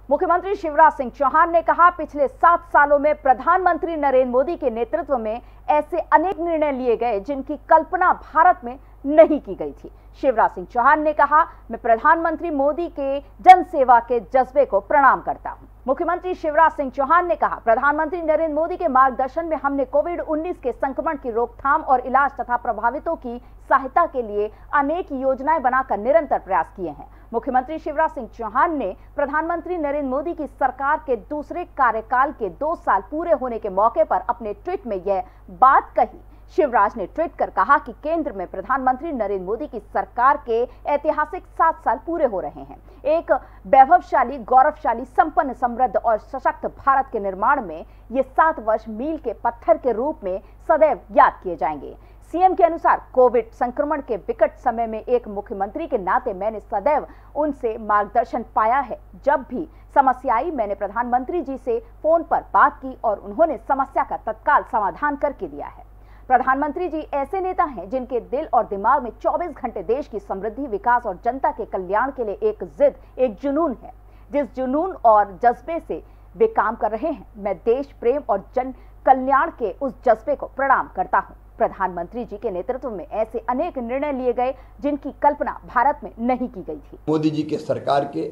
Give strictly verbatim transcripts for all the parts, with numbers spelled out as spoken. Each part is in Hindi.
मुख्यमंत्री शिवराज सिंह चौहान ने कहा, पिछले सात सालों में प्रधानमंत्री नरेंद्र मोदी के नेतृत्व में ऐसे अनेक निर्णय लिए गए जिनकी कल्पना भारत में नहीं की गई थी। शिवराज सिंह चौहान ने कहा, मैं प्रधानमंत्री मोदी के जन सेवा के जज्बे को प्रणाम करता हूं। मुख्यमंत्री शिवराज सिंह चौहान ने कहा, प्रधानमंत्री नरेंद्र मोदी के मार्गदर्शन में हमने कोविड उन्नीस के संक्रमण की रोकथाम और इलाज तथा प्रभावितों की सहायता के लिए अनेक योजनाएं बनाकर निरंतर प्रयास किए हैं। मुख्यमंत्री शिवराज सिंह चौहान ने प्रधानमंत्री नरेंद्र मोदी की सरकार के दूसरे कार्यकाल के दो साल पूरे होने के मौके पर अपने ट्वीट में यह बात कही। शिवराज ने ट्वीट कर कहा कि केंद्र में प्रधानमंत्री नरेंद्र मोदी की सरकार के ऐतिहासिक सात साल पूरे हो रहे हैं। एक वैभवशाली, गौरवशाली, संपन्न, समृद्ध और सशक्त भारत के निर्माण में ये सात वर्ष मील के पत्थर के रूप में सदैव याद किए जाएंगे। सीएम के अनुसार कोविड संक्रमण के विकट समय में एक मुख्यमंत्री के नाते मैंने सदैव उनसे मार्गदर्शन पाया है। जब भी समस्या आई, मैंने प्रधानमंत्री जी से फोन पर बात की और उन्होंने समस्या का तत्काल समाधान करके दिया है। प्रधानमंत्री जी ऐसे नेता हैं जिनके दिल और दिमाग में चौबीस घंटे देश की समृद्धि, विकास और जनता के कल्याण के लिए एक जिद, एक जुनून है। जिस जुनून और जज्बे से वे काम कर रहे हैं, मैं देश प्रेम और जन कल्याण के उस जज्बे को प्रणाम करता हूं। प्रधानमंत्री जी के नेतृत्व में ऐसे अनेक निर्णय लिए गए जिनकी कल्पना भारत में नहीं की गई थी। मोदी जी के सरकार के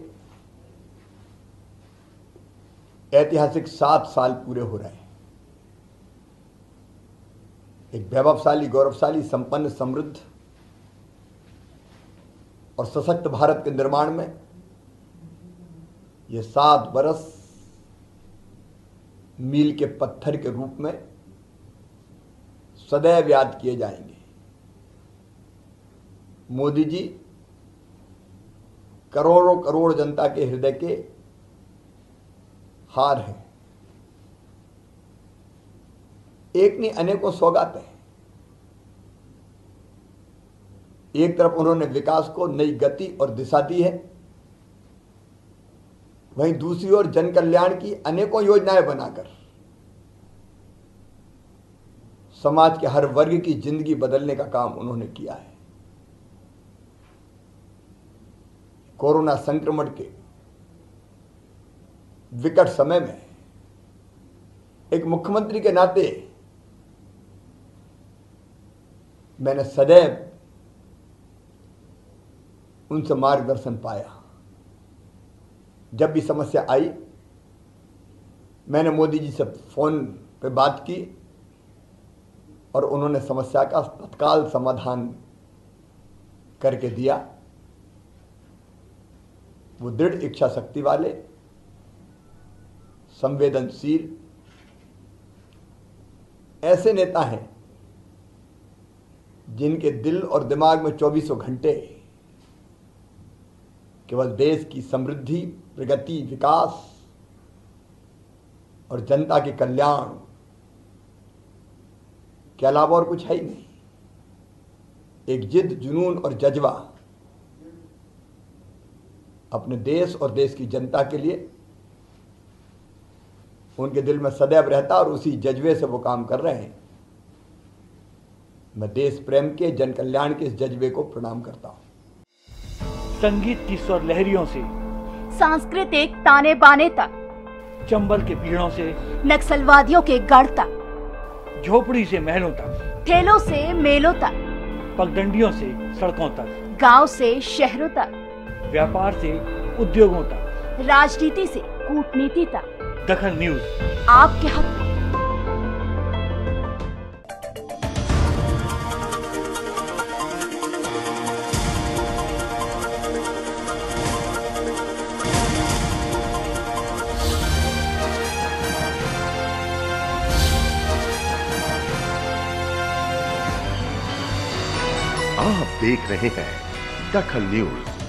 ऐतिहासिक सात साल पूरे हो रहे हैं। एक वैभवशाली, गौरवशाली, संपन्न, समृद्ध और सशक्त भारत के निर्माण में ये सात बरस मील के पत्थर के रूप में सदैव याद किए जाएंगे। मोदी जी करोड़ों करोड़ जनता के हृदय के हार हैं। एक नहीं, अनेकों सौगात हैं। एक तरफ उन्होंने विकास को नई गति और दिशा दी है, वहीं दूसरी ओर जन कल्याण की अनेकों योजनाएं बनाकर समाज के हर वर्ग की जिंदगी बदलने का काम उन्होंने किया है। कोरोना संक्रमण के विकट समय में एक मुख्यमंत्री के नाते मैंने सदैव उनसे मार्गदर्शन पाया। जब भी समस्या आई, मैंने मोदी जी से फोन पे बात की और उन्होंने समस्या का तत्काल समाधान करके दिया। वो दृढ़ इच्छा शक्ति वाले, संवेदनशील ऐसे नेता हैं जिनके दिल और दिमाग में चौबीसों घंटे केवल देश की समृद्धि, प्रगति, विकास और जनता के कल्याण के अलावा और कुछ है ही नहीं। एक जिद, जुनून और जज्बा अपने देश और देश की जनता के लिए उनके दिल में सदैव रहता और उसी जज्बे से वो काम कर रहे हैं। मैं देश प्रेम के, जन कल्याण के इस जज्बे को प्रणाम करता हूं। संगीत की स्वर लहरियों से सांस्कृतिक ताने बाने तक, चंबल के पीड़ों से नक्सलवादियों के गढ़ तक, झोपड़ी से महलों तक, ठेलों से मेलों तक, पगडंडियों से सड़कों तक, गांव से शहरों तक, व्यापार से उद्योगों तक, राजनीति से कूटनीति तक, दखल न्यूज आपके हक में। आप देख रहे हैं दखल न्यूज।